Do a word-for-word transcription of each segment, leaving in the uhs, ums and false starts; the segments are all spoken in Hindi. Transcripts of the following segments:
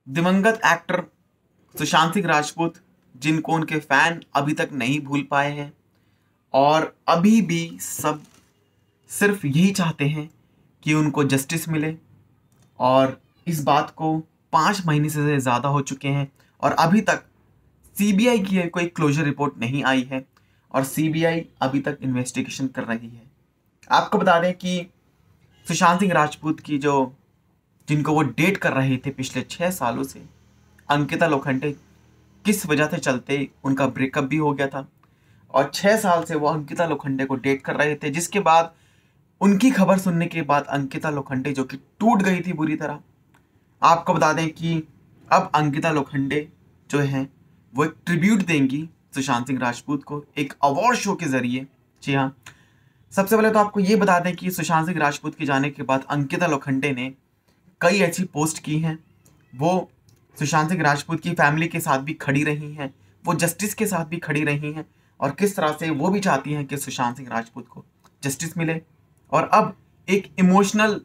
दिवंगत एक्टर सुशांत सिंह राजपूत, जिनको उनके फैन अभी तक नहीं भूल पाए हैं और अभी भी सब सिर्फ यही चाहते हैं कि उनको जस्टिस मिले। और इस बात को पाँच महीने से ज़्यादा हो चुके हैं और अभी तक सीबीआई की कोई क्लोजर रिपोर्ट नहीं आई है और सीबीआई अभी तक इन्वेस्टिगेशन कर रही है। आपको बता दें कि सुशांत सिंह राजपूत की जो जिनको वो डेट कर रहे थे पिछले छः सालों से, अंकिता लोखंडे, किस वजह से चलते उनका ब्रेकअप भी हो गया था और छः साल से वो अंकिता लोखंडे को डेट कर रहे थे, जिसके बाद उनकी खबर सुनने के बाद अंकिता लोखंडे जो कि टूट गई थी बुरी तरह। आपको बता दें कि अब अंकिता लोखंडे जो हैं वो एक ट्रिब्यूट देंगी सुशांत सिंह राजपूत को एक अवार्ड शो के जरिए। जी हाँ, सबसे पहले तो आपको ये बता दें कि सुशांत सिंह राजपूत के जाने के बाद अंकिता लोखंडे ने कई ऐसी पोस्ट की हैं, वो सुशांत सिंह राजपूत की फैमिली के साथ भी खड़ी रही हैं, वो जस्टिस के साथ भी खड़ी रही हैं और किस तरह से वो भी चाहती हैं कि सुशांत सिंह राजपूत को जस्टिस मिले। और अब एक इमोशनल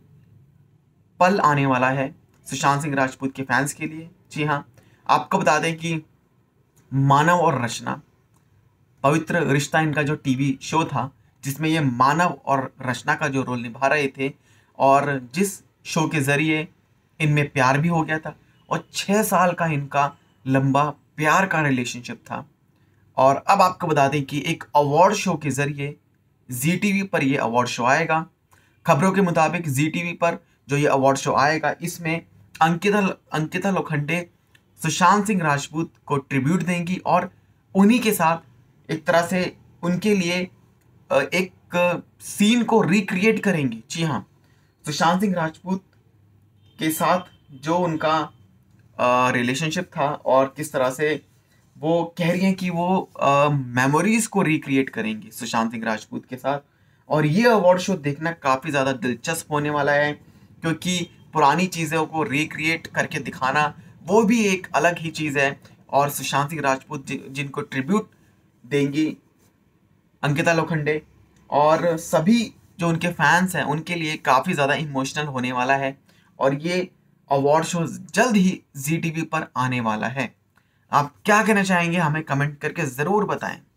पल आने वाला है सुशांत सिंह राजपूत के फैंस के लिए। जी हाँ, आपको बता दें कि मानव और रचना, पवित्र रिश्ता इनका जो टीवी शो था जिसमें ये मानव और रचना का जो रोल निभा रहे थे और जिस शो के ज़रिए इनमें प्यार भी हो गया था और छः साल का इनका लंबा प्यार का रिलेशनशिप था। और अब आपको बता दें कि एक अवार्ड शो के ज़रिए जी टीवी पर ये अवार्ड शो आएगा। खबरों के मुताबिक जी टीवी पर जो ये अवार्ड शो आएगा इसमें अंकिता अंकिता लोखंडे सुशांत सिंह राजपूत को ट्रिब्यूट देंगी और उन्हीं के साथ एक तरह से उनके लिए एक सीन को रिक्रिएट करेंगी। जी हाँ, सुशांत सिंह राजपूत के साथ जो उनका रिलेशनशिप था और किस तरह से वो कह रही हैं कि वो मेमोरीज को रिक्रिएट करेंगी सुशांत सिंह राजपूत के साथ। और ये अवार्ड शो देखना काफ़ी ज़्यादा दिलचस्प होने वाला है क्योंकि पुरानी चीज़ों को रिक्रिएट करके दिखाना वो भी एक अलग ही चीज़ है। और सुशांत सिंह राजपूत जि, जिनको ट्रिब्यूट देंगी अंकिता लोखंडे और सभी जो उनके फैंस हैं उनके लिए काफ़ी ज़्यादा इमोशनल होने वाला है और ये अवार्ड शो जल्द ही जी टीवी पर आने वाला है। आप क्या कहना चाहेंगे हमें कमेंट करके ज़रूर बताएं।